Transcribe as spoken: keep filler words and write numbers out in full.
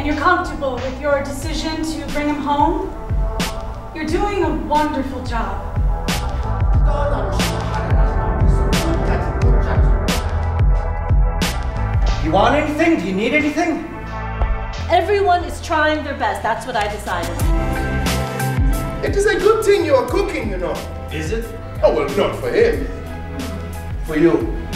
and you're comfortable with your decision to bring him home, you're doing a wonderful job. You want anything? Do you need anything? Everyone is trying their best. That's what I decided. It is a good thing you are cooking, you know. Is it? Oh, well, not for him. For you.